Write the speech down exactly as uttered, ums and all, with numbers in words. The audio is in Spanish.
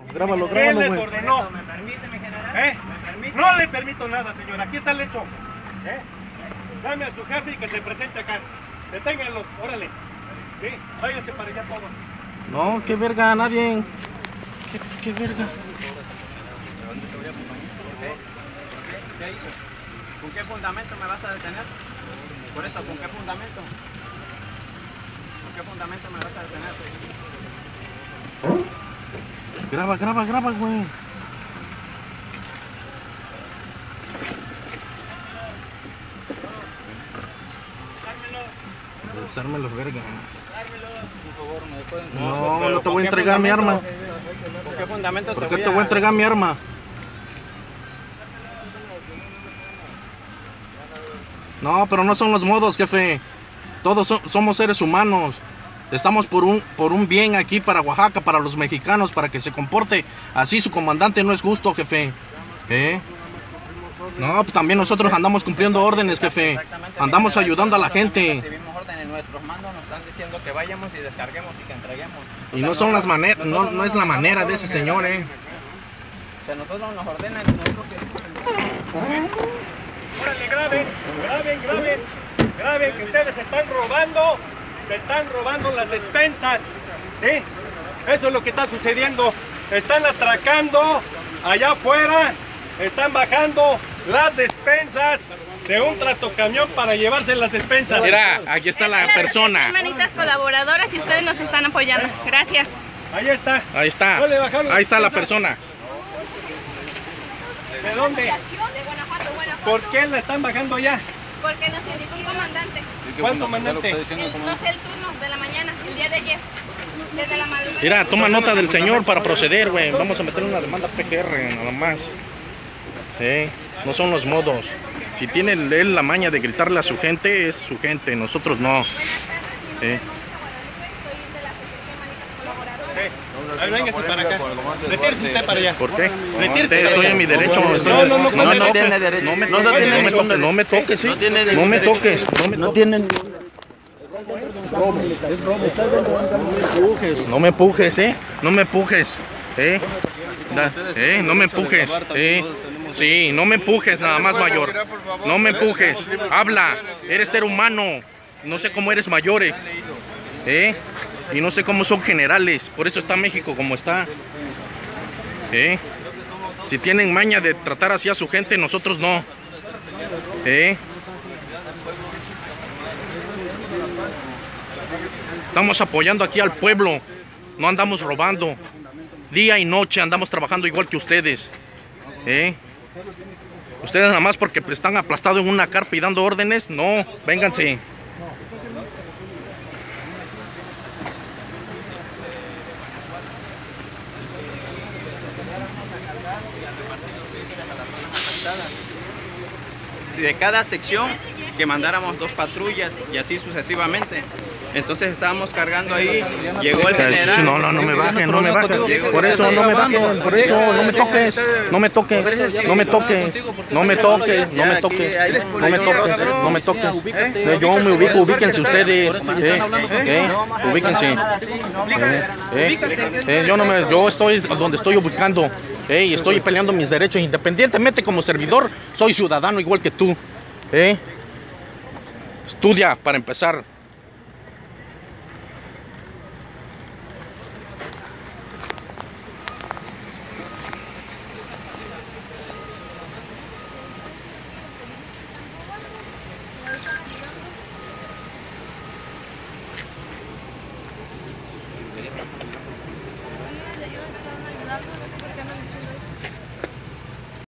Grábalo, ¿Quién grábalo, les güey. ordenó? ¿Me permite, mi general? ¿Eh? ¿Me permite? No le permito nada, señor. Aquí está el hecho. ¿Eh? Dame a su jefe y que se presente acá. Deténganlos, órale. Sí, váyanse para allá todos. No, qué verga, nadie. Qué, qué verga. ¿Qué hizo? ¿Con qué fundamento me vas a detener? Por eso, ¿con qué fundamento? ¿Con qué fundamento me vas a detener? Graba, graba, graba, güey. Desármelo, verga. No, no te voy a entregar mi arma. ¿Con qué fundamento ¿Por te qué voy te voy a entregar mi arma? No, pero no son los modos, jefe. Todos so- somos seres humanos. Estamos por un, por un bien aquí para Oaxaca, para los mexicanos, para que se comporte así su comandante. No es justo, jefe. ¿Eh? No, pues también nosotros andamos cumpliendo órdenes, jefe. Exactamente, Andamos mi general. ayudando a la Nosotros también gente. recibimos órdenes, nuestros mandos nos están diciendo que vayamos y descarguemos y que entreguemos. O Y sea, no son las nosotros- maneras, no, nosotros no es nos la manera de mandamos ese todos, mi señor, general. eh. O sea, nosotros nos ordenan y nosotros que... Órale, graben, graben, graben. Graben que ustedes se están robando. Se están robando las despensas. ¿Sí? Eso es lo que está sucediendo. Están atracando allá afuera. Están bajando las despensas de un tractocamión para llevarse las despensas. Mira, aquí está la persona. Hermanitas colaboradoras y ustedes nos están apoyando. Gracias. Ahí está. Ahí está. No le bajaron las Ahí está la despensas. persona. ¿De dónde? De Guanajuato, Guanajuato. ¿Por qué la están bajando allá? Porque nos indicó el comandante. ¿Cuál comandante? El, no sé el turno de la mañana, el día de ayer. Desde la madrugada. Mira, toma nota del señor para proceder, güey. Vamos a meter una demanda P G R, nada más. Eh, no son los modos. Si tiene él la maña de gritarle a su gente, es su gente, nosotros no. Eh. Sí. Ahí véngase para acá. Retírese usted para allá. ¿Por qué? Retírese. Estoy en mi derecho. Estoy No, no, no, no me no toques. tiene derecho. No me No toques. tiene No me ningún toques. No me toques, sí. No tiene No ningún me derecho. toques. No me No toques. tienen... No me empujes, eh. No me empujes, eh. Da- eh, no me empujes, eh. Sí, no me empujes nada más, mayor. No me empujes. Habla. Eres ser humano. No sé cómo eres mayor, eh. ¿Eh? Y no sé cómo son generales. Por eso está México como está. ¿Eh? Si tienen maña de tratar así a su gente, nosotros no. ¿Eh? Estamos apoyando aquí al pueblo. No andamos robando. Día y noche andamos trabajando igual que ustedes. ¿Eh? Ustedes nada más porque están aplastados en una carpa y dando órdenes. No, vénganse. De cada sección que mandáramos dos patrullas y así sucesivamente. Entonces estábamos cargando ahí, llegó el general. No, no, no me bajen, no me bajen. Por eso no me bajen, por eso no me toques, no me toques, no me toques, no me toques, no me toques, no me toques, no me toques. Eh, Yo me ubico, ubíquense ustedes, eh, eh, ubíquense. Eh, eh, eh, yo no me, yo estoy donde estoy ubicando, eh, y estoy peleando mis derechos independientemente como servidor, soy ciudadano igual que tú, eh. Estudia para empezar. Sí, ellos están ayudando.